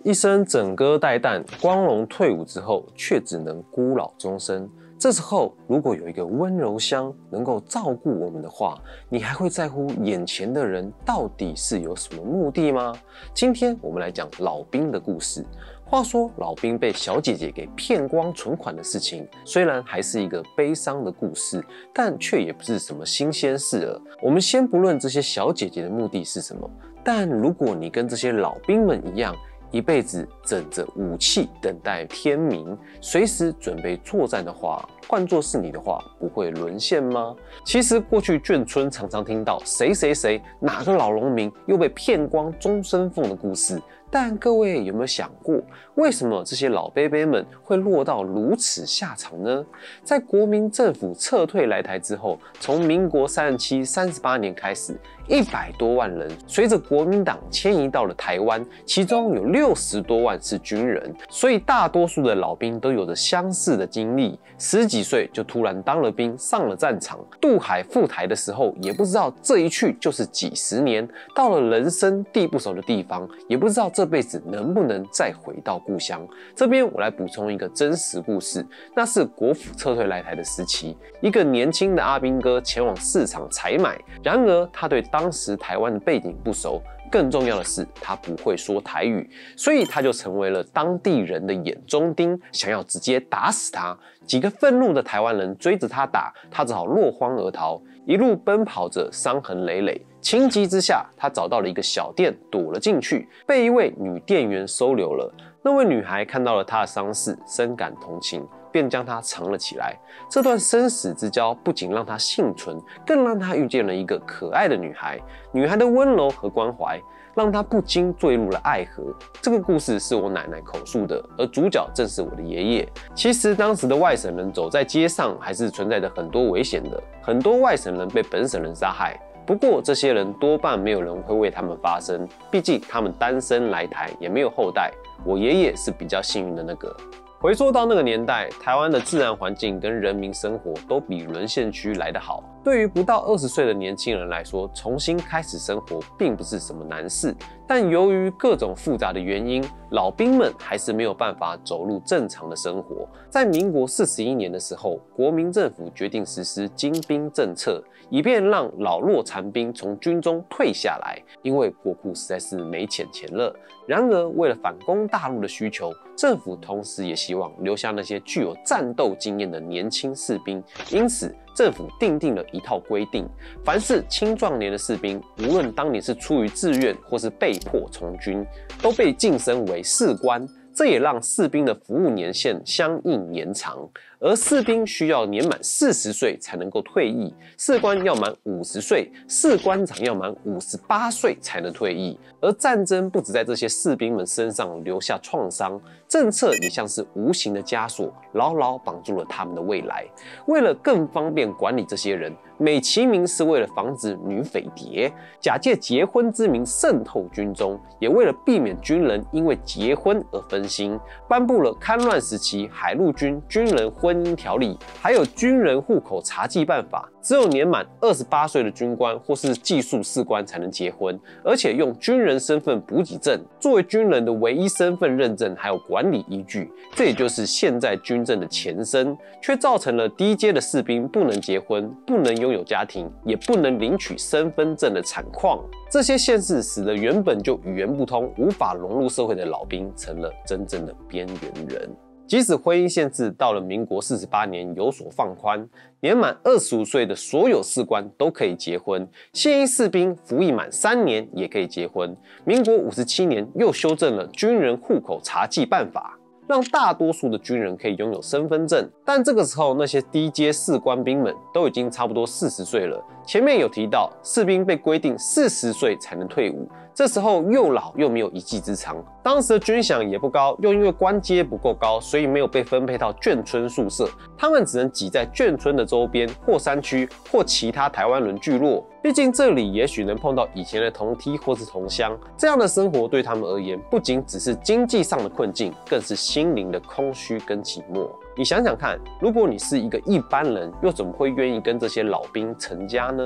一生枕戈待旦，光荣退伍之后，却只能孤老终生。这时候，如果有一个温柔乡能够照顾我们的话，你还会在乎眼前的人到底是有什么目的吗？今天我们来讲老兵的故事。话说，老兵被小姐姐给骗光存款的事情，虽然还是一个悲伤的故事，但却也不是什么新鲜事了。我们先不论这些小姐姐的目的是什么，但如果你跟这些老兵们一样，一辈子枕着武器等待天明，随时准备作战的话，换作是你的话，不会沦陷吗？其实过去眷村常常听到谁哪个老农民又被骗光终身俸的故事，但各位有没有想过，为什么这些老伯伯们会落到如此下场呢？在国民政府撤退来台之后，从民国37、38年开始，100多万人随着国民党迁移到了台湾，其中有60多万是军人，所以大多数的老兵都有着相似的经历，10几岁就突然当了兵，上了战场，渡海赴台的时候，也不知道这一去就是几十年，到了人生地不熟的地方，也不知道这辈子能不能再回到故乡。这边我来补充一个真实故事，那是国府撤退来台的时期，一个年轻的阿兵哥前往市场采买，然而他对当时台湾的背景不熟，更重要的是他不会说台语，所以他就成为了当地人的眼中钉，想要直接打死他。几个愤怒的台湾人追着他打，他只好落荒而逃，一路奔跑着，伤痕累累。情急之下，他找到了一个小店，躲了进去，被一位女店员收留了。那位女孩看到了他的伤势，深感同情，便将他藏了起来。这段生死之交不仅让他幸存，更让他遇见了一个可爱的女孩。女孩的温柔和关怀，让他不禁坠入了爱河。这个故事是我奶奶口述的，而主角正是我的爷爷。其实当时的外省人走在街上，还是存在着很多危险的，很多外省人被本省人杀害。不过这些人多半没有人会为他们发声，毕竟他们单身来台，也没有后代。我爷爷是比较幸运的那个。回溯到那个年代，台湾的自然环境跟人民生活都比沦陷区来得好。对于不到20岁的年轻人来说，重新开始生活并不是什么难事。但由于各种复杂的原因，老兵们还是没有办法走入正常的生活。在民国41年的时候，国民政府决定实施精兵政策，以便让老弱残兵从军中退下来，因为国库实在是没钱了。然而，为了反攻大陆的需求，政府同时也希望留下那些具有战斗经验的年轻士兵，因此政府订定了一套规定，凡是青壮年的士兵，无论当年是出于自愿或是被迫从军，都被晋升为士官。这也让士兵的服务年限相应延长，而士兵需要年满40岁才能够退役，士官要满50岁，士官长要满58岁才能退役。而战争不只在这些士兵们身上留下创伤，政策也像是无形的枷锁，牢牢绑住了他们的未来。为了更方便管理这些人，美其名是为了防止女匪谍假借结婚之名渗透军中，也为了避免军人因为结婚而分心，颁布了戡乱时期海陆军军人婚姻条例，还有军人户口查记办法。只有年满28岁的军官或是技术士官才能结婚，而且用军人身份补给证作为军人的唯一身份认证还有管理依据，这也就是现在军政的前身，却造成了低阶的士兵不能结婚，不能拥有家庭，也不能领取身份证的惨况。这些限制使得原本就语言不通、无法融入社会的老兵成了真正的边缘人。即使婚姻限制到了民国48年有所放宽，年满25岁的所有士官都可以结婚，现役士兵服役满3年也可以结婚。民国57年又修正了军人户口查记办法，让大多数的军人可以拥有身份证，但这个时候那些低阶士官兵们都已经差不多40岁了。前面有提到，士兵被规定40岁才能退伍，这时候又老又没有一技之长，当时的军饷也不高，又因为官阶不够高，所以没有被分配到眷村宿舍，他们只能挤在眷村的周边或山区或其他台湾人聚落。毕竟这里也许能碰到以前的同梯或是同乡，这样的生活对他们而言，不仅只是经济上的困境，更是心灵的空虚跟寂寞。你想想看，如果你是一个一般人，又怎么会愿意跟这些老兵成家呢？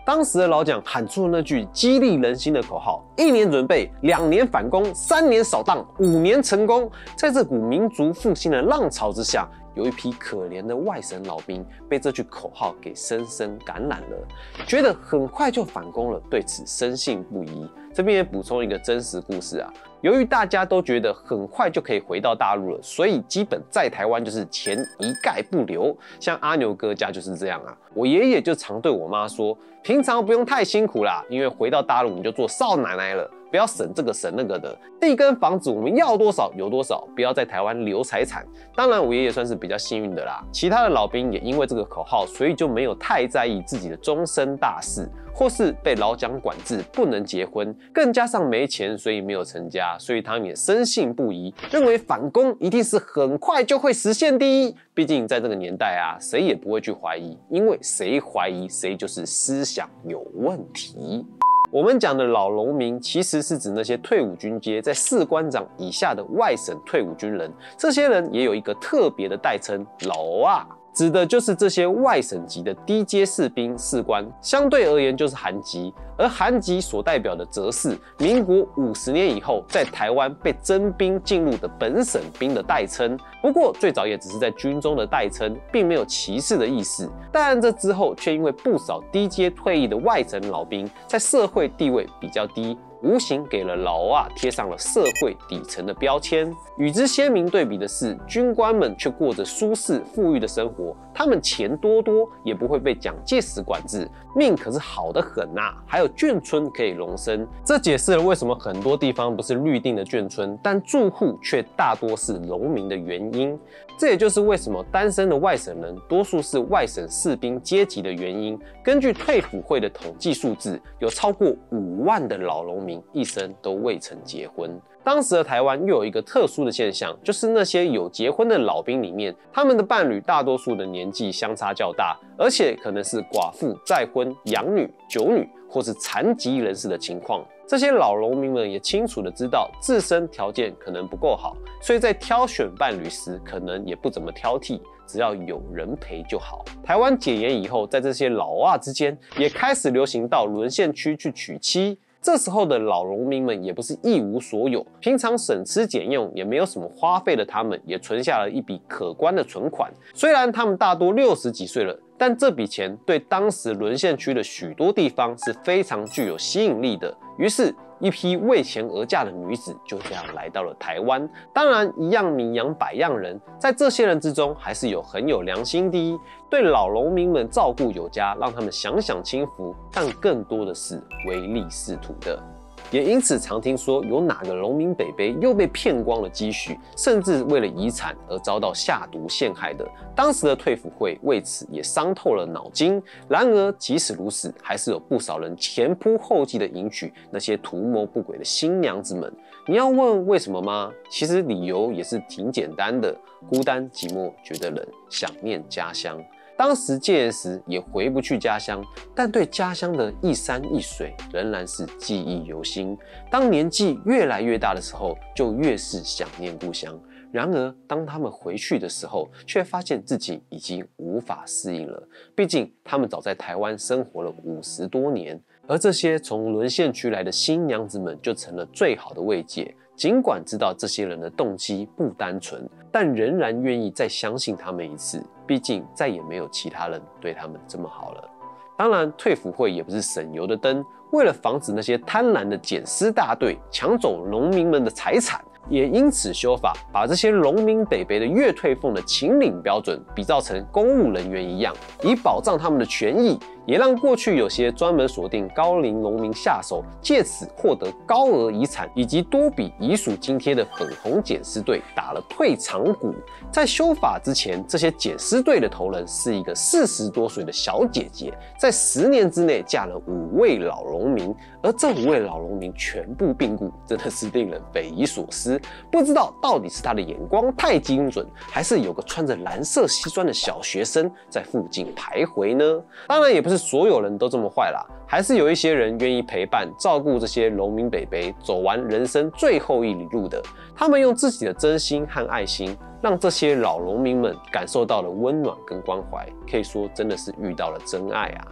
当时的老蒋喊出了那句激励人心的口号：1年准备，2年反攻，3年扫荡，5年成功。在这股民族复兴的浪潮之下，有一批可怜的外省老兵被这句口号给深深感染了，觉得很快就反攻了，对此深信不疑。这边也补充一个真实故事啊，由于大家都觉得很快就可以回到大陆了，所以基本在台湾就是钱一概不留。像阿牛哥家就是这样啊，我爷爷就常对我妈说，平常不用太辛苦啦，因为回到大陆你就做少奶奶了。不要省这个省那个的，地跟房子我们要多少有多少，不要在台湾留财产。当然，我爷爷算是比较幸运的啦。其他的老兵也因为这个口号，所以就没有太在意自己的终身大事，或是被老蒋管制不能结婚，更加上没钱，所以没有成家，所以他们也深信不疑，认为反攻一定是很快就会实现第一。毕竟在这个年代啊，谁也不会去怀疑，因为谁怀疑谁就是思想有问题。我们讲的老农民，其实是指那些退伍军阶在士官长以下的外省退伍军人。这些人也有一个特别的代称“老啊”，指的就是这些外省籍的低阶士兵、士官，相对而言就是韩籍。而韩籍所代表的，则是民国50年以后在台湾被征兵进入的本省兵的代称。不过最早也只是在军中的代称，并没有歧视的意思。但这之后却因为不少低阶退役的外省老兵在社会地位比较低，无形给了老啊贴上了社会底层的标签。与之鲜明对比的是，军官们却过着舒适富裕的生活，他们钱多，也不会被蒋介石管制，命可是好得很啊，还有眷村可以容身。这解释了为什么很多地方不是律定的眷村，但住户却大多是农民的原因。这也就是为什么单身的外省人多数是外省士兵阶级的原因。根据退辅会的统计数字，有超过5万的老农民一生都未曾结婚。当时的台湾又有一个特殊的现象，就是那些有结婚的老兵里面，他们的伴侣大多数的年纪相差较大，而且可能是寡妇、再婚、养女、酒女或是残疾人士的情况。这些老农民们也清楚的知道自身条件可能不够好，所以在挑选伴侣时可能也不怎么挑剔，只要有人陪就好。台湾解严以后，在这些老啊之间也开始流行到沦陷区去娶妻。这时候的老农民们也不是一无所有，平常省吃俭用也没有什么花费的他们，也存下了一笔可观的存款。虽然他们大多60几岁了，但这笔钱对当时沦陷区的许多地方是非常具有吸引力的。于是一批为钱而嫁的女子就这样来到了台湾。当然，一样米养百样人，在这些人之中，还是有很有良心第一，对老农民们照顾有加，让他们享享清福，但更多的是唯利是图的。也因此常听说有哪个农民伯伯又被骗光了积蓄，甚至为了遗产而遭到下毒陷害的。当时的退辅会为此也伤透了脑筋。然而即使如此，还是有不少人前仆后继的迎娶那些图谋不轨的新娘子们。你要问为什么吗？其实理由也是挺简单的，孤单寂寞觉得冷，想念家乡。当时戒严时也回不去家乡，但对家乡的一山一水仍然是记忆犹新。当年纪越来越大的时候，就越是想念故乡。然而当他们回去的时候，却发现自己已经无法适应了。毕竟他们早在台湾生活了50多年，而这些从沦陷区来的新娘子们就成了最好的慰藉。尽管知道这些人的动机不单纯，但仍然愿意再相信他们一次。毕竟再也没有其他人对他们这么好了。当然，退辅会也不是省油的灯，为了防止那些贪婪的捡尸大队抢走农民们的财产，也因此修法，把这些农民伯伯的月退俸的请领标准比照成公务人员一样，以保障他们的权益。也让过去有些专门锁定高龄农民下手，借此获得高额遗产以及多笔遗属津贴的粉红捡尸队打了退场鼓。在修法之前，这些捡尸队的头人是一个40多岁的小姐姐，在10年之内嫁了5位老农民，而这5位老农民全部病故，真的是令人匪夷所思。不知道到底是他的眼光太精准，还是有个穿着蓝色西装的小学生在附近徘徊呢？当然也不是所有人都这么坏啦，还是有一些人愿意陪伴照顾这些农民伯伯走完人生最后一里路的。他们用自己的真心和爱心，让这些老农民们感受到了温暖跟关怀，可以说真的是遇到了真爱啊。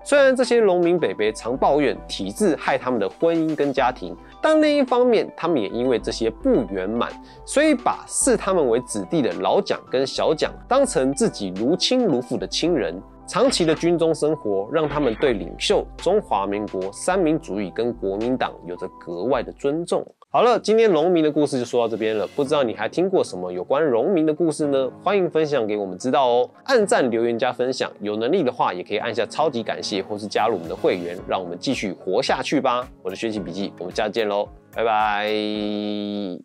虽然这些农民伯伯常抱怨体制害他们的婚姻跟家庭，但另一方面，他们也因为这些不圆满，所以把视他们为子弟的老蒋跟小蒋当成自己如亲如父的亲人。长期的军中生活让他们对领袖中华民国三民主义跟国民党有着格外的尊重。好了，今天农民的故事就说到这边了，不知道你还听过什么有关农民的故事呢？欢迎分享给我们知道哦，按赞、留言加分享，有能力的话也可以按下超级感谢，或是加入我们的会员，让我们继续活下去吧。我的学习笔记，我们下次见喽，拜拜。